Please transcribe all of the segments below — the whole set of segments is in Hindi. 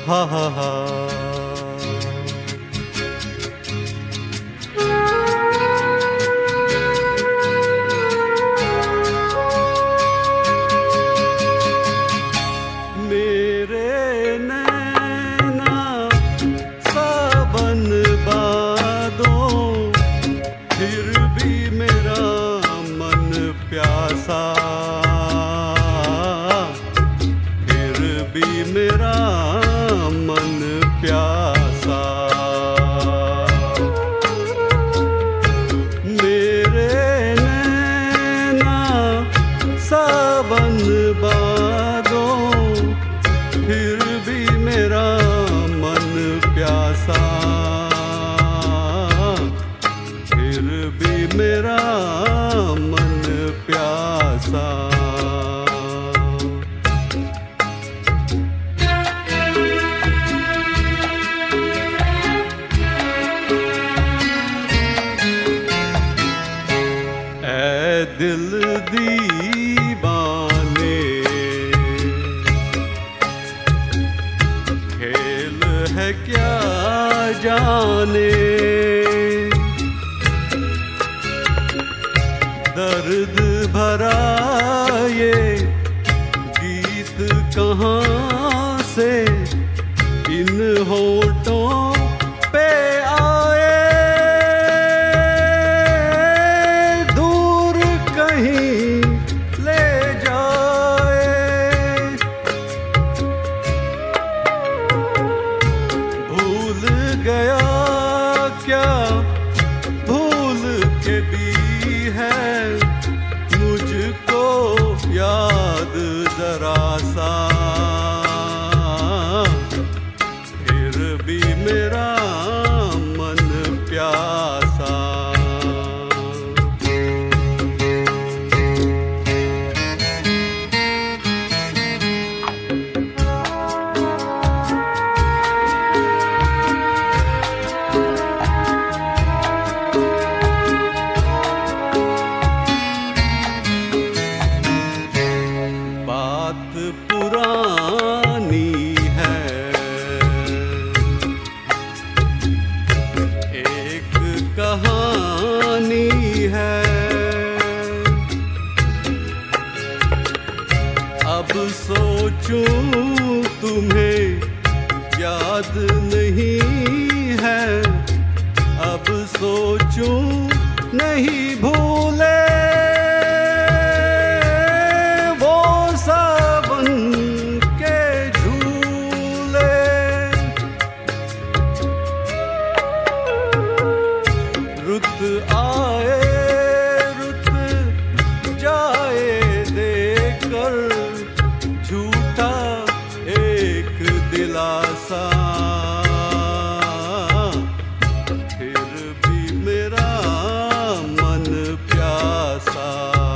हा हा हा। मेरे नैना सावन बादों, फिर भी मेरा मन प्यासा, फिर भी मेरा मन प्यासा। मेरे नैना सावन बादों, फिर भी मेरा मन प्यासा, फिर भी मेरा मन प्यासा। ऐ दिल दीवाने, खेल है क्या जाने, दर्द भरा ये गीत कहाँ से इन होठों पे आए, दूर कहीं ले जाए। भूल गया क्या भूल के भी है मुझको याद जरा सा, फिर भी मेरा मन प्यासा। बात पुरानी है, एक कहानी है, अब सोचूं तुम्हें याद नहीं है, अब सोचूं नहीं भूले वो सावन के झूले। रुत आए रुत जाए देकर झूठा एक दिलासा, फिर भी मेरा मन प्यासा।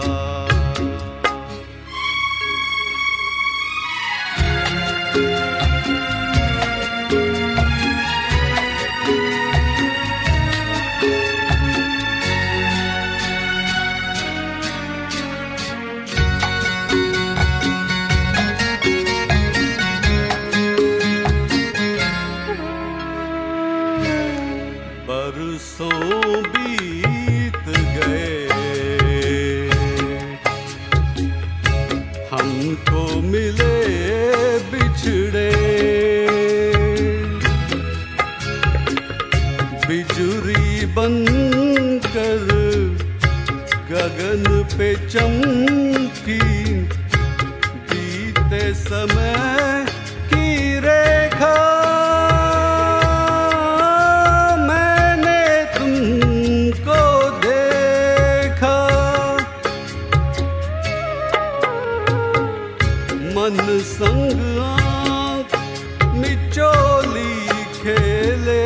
बरसों बीत गए, हमको मिले बिछड़े, बिजुरी बनकर गगन पे चमकी, बीते समय की रेखा मैंने तुमको देखा। मन संग आँख मिचोली खेले,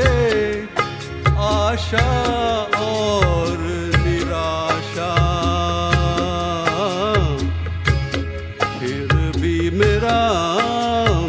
आशा और निराशा, फिर भी मेरा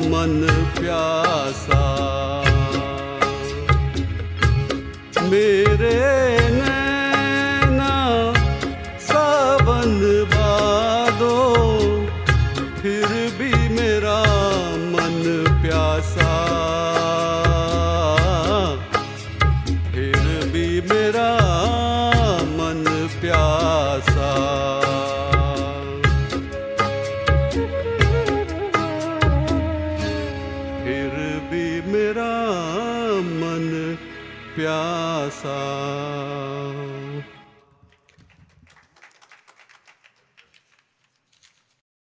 प्यासा।